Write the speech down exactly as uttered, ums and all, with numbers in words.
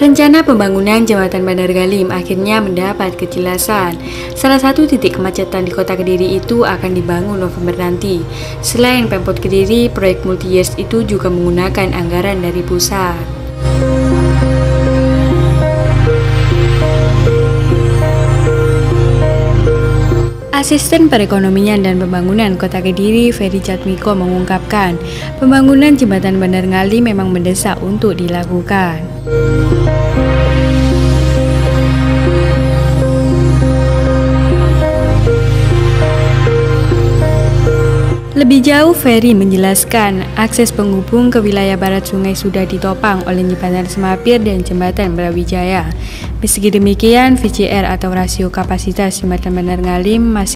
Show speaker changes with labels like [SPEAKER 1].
[SPEAKER 1] Rencana pembangunan Jembatan Bandar Galim akhirnya mendapat kejelasan. Salah satu titik kemacetan di kota Kediri itu akan dibangun November nanti. Selain Pemkot Kediri, proyek multi-years itu juga menggunakan anggaran dari pusat. Asisten Perekonomian dan Pembangunan Kota Kediri, Ferry Jatmiko mengungkapkan, pembangunan Jembatan Bandar Galim memang mendesak untuk dilakukan. Lebih jauh, Ferry menjelaskan, akses penghubung ke wilayah barat sungai sudah ditopang oleh Jembatan Semapir dan Jembatan Brawijaya. Meski demikian, V C R atau rasio kapasitas Jembatan Bandar Galim masih